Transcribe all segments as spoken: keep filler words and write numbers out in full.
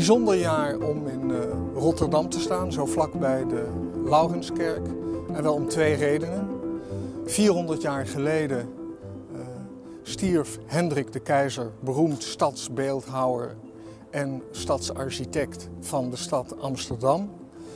bijzonder jaar om in uh, Rotterdam te staan, zo vlakbij de Laurenskerk. En wel om twee redenen. vierhonderd jaar geleden uh, stierf Hendrik de Keyzer, beroemd stadsbeeldhouwer en stadsarchitect van de stad Amsterdam.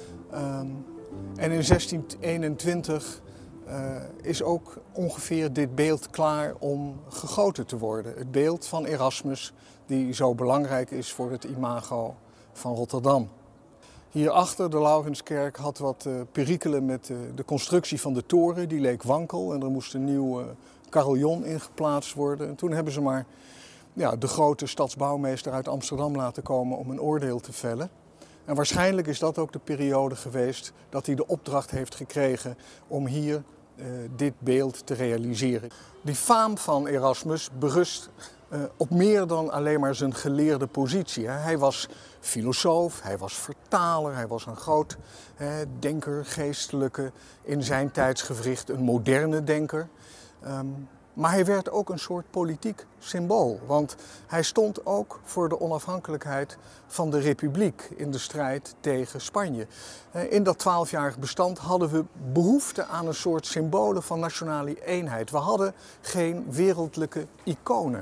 Um, en in zestien eenentwintig uh, is ook ongeveer dit beeld klaar om gegoten te worden. Het beeld van Erasmus, die zo belangrijk is voor het imago van Rotterdam. Hierachter, de Laurenskerk, had wat uh, perikelen met uh, de constructie van de toren. Die leek wankel en er moest een nieuw uh, carillon in geplaatst worden. En toen hebben ze maar ja, de grote stadsbouwmeester uit Amsterdam laten komen om een oordeel te vellen. En waarschijnlijk is dat ook de periode geweest dat hij de opdracht heeft gekregen om hier uh, dit beeld te realiseren. Die faam van Erasmus berust uh, op meer dan alleen maar zijn geleerde positie. Hè. Hij was filosoof, hij was vertaler, hij was een groot hè, denker, geestelijke, in zijn tijdsgewricht een moderne denker. Um, Maar hij werd ook een soort politiek symbool, want hij stond ook voor de onafhankelijkheid van de republiek in de strijd tegen Spanje. In dat twaalfjarig bestand hadden we behoefte aan een soort symbolen van nationale eenheid. We hadden geen wereldlijke iconen.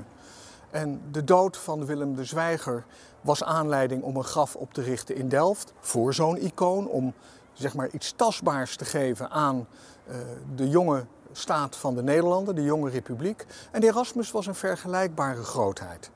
En de dood van Willem de Zwijger was aanleiding om een graf op te richten in Delft voor zo'n icoon, om zeg maar iets tastbaars te geven aan uh, de jonge staat van de Nederlanden, de jonge republiek. En Erasmus was een vergelijkbare grootheid.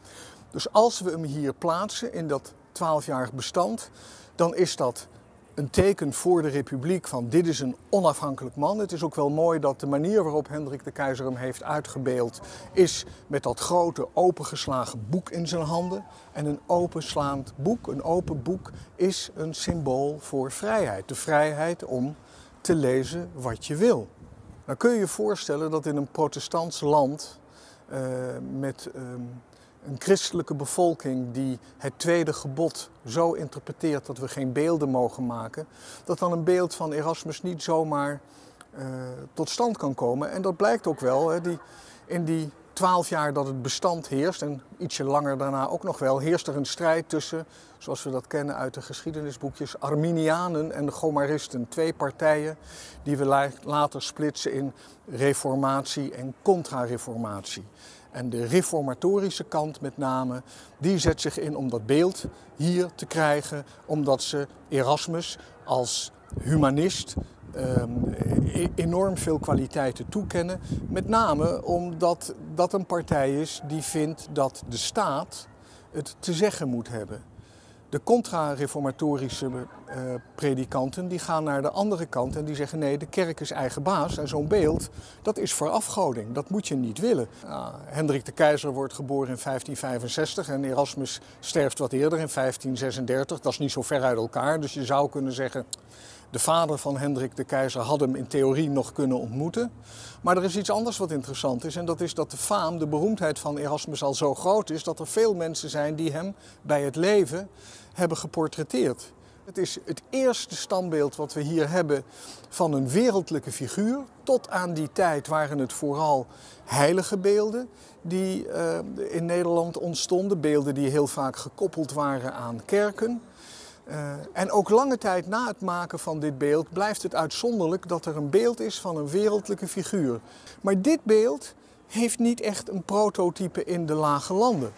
Dus als we hem hier plaatsen in dat twaalfjarig bestand, dan is dat een teken voor de republiek van dit is een onafhankelijk man. Het is ook wel mooi dat de manier waarop Hendrik de Keyzer hem heeft uitgebeeld is met dat grote opengeslagen boek in zijn handen. En een openslaand boek, een open boek, is een symbool voor vrijheid. De vrijheid om te lezen wat je wil. Nou kun je je voorstellen dat in een protestants land uh, met um, een christelijke bevolking die het tweede gebod zo interpreteert dat we geen beelden mogen maken, dat dan een beeld van Erasmus niet zomaar uh, tot stand kan komen. En dat blijkt ook wel, hè, die, in die twaalf jaar dat het bestand heerst, en ietsje langer daarna ook nog wel, heerst er een strijd tussen, zoals we dat kennen uit de geschiedenisboekjes, Arminianen en de Gomaristen. Twee partijen die we later splitsen in reformatie en contra-reformatie. En de reformatorische kant met name, die zet zich in om dat beeld hier te krijgen, omdat ze Erasmus als humanist Um, enorm veel kwaliteiten toekennen. Met name omdat dat een partij is die vindt dat de staat het te zeggen moet hebben. De contra-reformatorische uh, predikanten die gaan naar de andere kant en die zeggen nee, de kerk is eigen baas en zo'n beeld, dat is voor afgoding, dat moet je niet willen. Uh, Hendrik de Keyzer wordt geboren in vijftien vijfenzestig en Erasmus sterft wat eerder in vijftien zesendertig. Dat is niet zo ver uit elkaar, dus je zou kunnen zeggen de vader van Hendrik de Keyzer had hem in theorie nog kunnen ontmoeten. Maar er is iets anders wat interessant is en dat is dat de faam, de beroemdheid van Erasmus al zo groot is dat er veel mensen zijn die hem bij het leven hebben geportretteerd. Het is het eerste standbeeld wat we hier hebben van een wereldlijke figuur. Tot aan die tijd waren het vooral heilige beelden die uh, in Nederland ontstonden. Beelden die heel vaak gekoppeld waren aan kerken. Uh, en ook lange tijd na het maken van dit beeld blijft het uitzonderlijk dat er een beeld is van een wereldlijke figuur. Maar dit beeld heeft niet echt een prototype in de Lage Landen.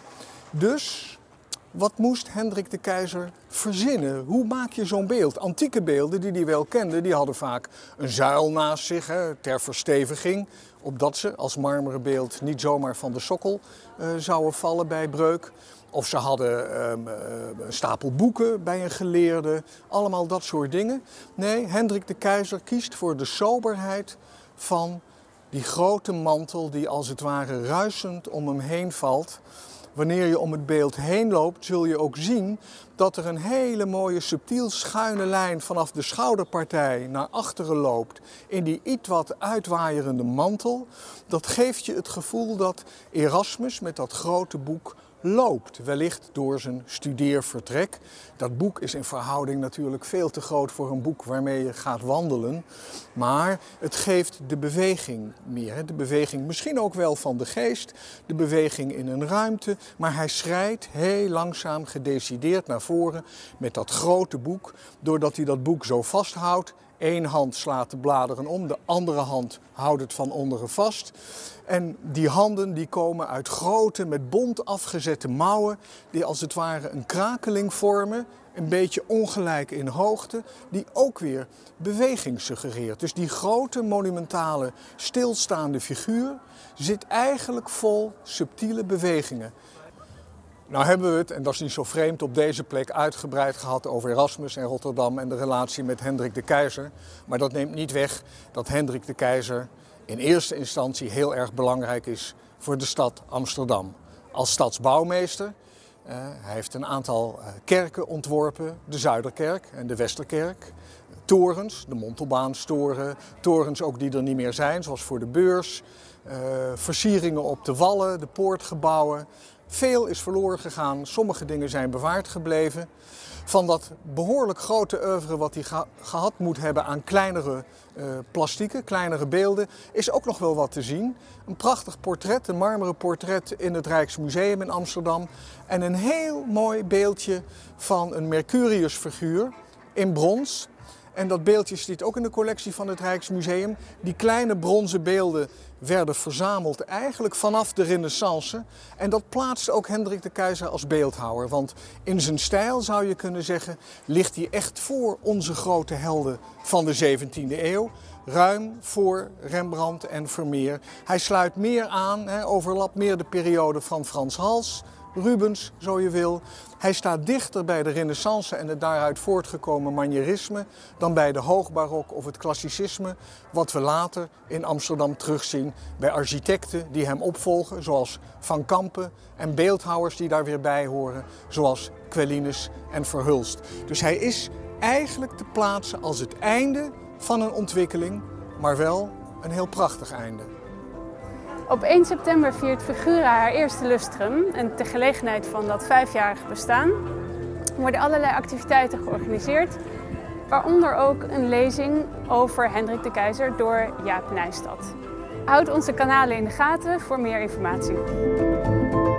Dus wat moest Hendrik de Keyzer verzinnen? Hoe maak je zo'n beeld? Antieke beelden die hij wel kende, die hadden vaak een zuil naast zich hè, ter versteviging. Opdat ze als marmeren beeld niet zomaar van de sokkel uh, zouden vallen bij breuk. Of ze hadden um, een stapel boeken bij een geleerde, allemaal dat soort dingen. Nee, Hendrik de Keyzer kiest voor de soberheid van die grote mantel die als het ware ruisend om hem heen valt. Wanneer je om het beeld heen loopt, zul je ook zien dat er een hele mooie subtiel schuine lijn vanaf de schouderpartij naar achteren loopt in die iets wat uitwaaierende mantel. Dat geeft je het gevoel dat Erasmus met dat grote boek loopt, wellicht door zijn studeervertrek. Dat boek is in verhouding natuurlijk veel te groot voor een boek waarmee je gaat wandelen. Maar het geeft de beweging meer. De beweging misschien ook wel van de geest, de beweging in een ruimte. Maar hij schrijdt heel langzaam, gedecideerd naar voren met dat grote boek. Doordat hij dat boek zo vasthoudt. Eén hand slaat de bladeren om, de andere hand houdt het van onderen vast. En die handen die komen uit grote, met bont afgezette mouwen, die als het ware een krakeling vormen, een beetje ongelijk in hoogte, die ook weer beweging suggereert. Dus die grote, monumentale, stilstaande figuur zit eigenlijk vol subtiele bewegingen. Nou hebben we het, en dat is niet zo vreemd, op deze plek uitgebreid gehad over Erasmus en Rotterdam en de relatie met Hendrik de Keyzer. Maar dat neemt niet weg dat Hendrik de Keyzer in eerste instantie heel erg belangrijk is voor de stad Amsterdam. Als stadsbouwmeester, uh, hij heeft een aantal uh, kerken ontworpen, de Zuiderkerk en de Westerkerk. Torens, de Montelbaanstoren, torens ook die er niet meer zijn, zoals voor de beurs. Uh, versieringen op de wallen, de poortgebouwen. Veel is verloren gegaan, sommige dingen zijn bewaard gebleven. Van dat behoorlijk grote oeuvre wat hij ge gehad moet hebben aan kleinere uh, plastieken, kleinere beelden, is ook nog wel wat te zien. Een prachtig portret, een marmeren portret in het Rijksmuseum in Amsterdam. En een heel mooi beeldje van een Mercuriusfiguur in brons. En dat beeldje zit ook in de collectie van het Rijksmuseum. Die kleine bronzen beelden werden verzameld eigenlijk vanaf de Renaissance. En dat plaatste ook Hendrik de Keyzer als beeldhouwer. Want in zijn stijl zou je kunnen zeggen, ligt hij echt voor onze grote helden van de zeventiende eeuw. Ruim voor Rembrandt en Vermeer. Hij sluit meer aan, he, overlapt meer de periode van Frans Hals, Rubens, zo je wil. Hij staat dichter bij de Renaissance en het daaruit voortgekomen manierisme dan bij de hoogbarok of het klassicisme, wat we later in Amsterdam terugzien bij architecten die hem opvolgen, zoals Van Campen, en beeldhouwers die daar weer bij horen, zoals Quellinus en Verhulst. Dus hij is eigenlijk te plaatsen als het einde van een ontwikkeling, maar wel een heel prachtig einde. Op één september viert Figura haar eerste lustrum en ter gelegenheid van dat vijfjarig bestaan worden allerlei activiteiten georganiseerd, waaronder ook een lezing over Hendrik de Keyzer door Jaap Nijstad. Houd onze kanalen in de gaten voor meer informatie.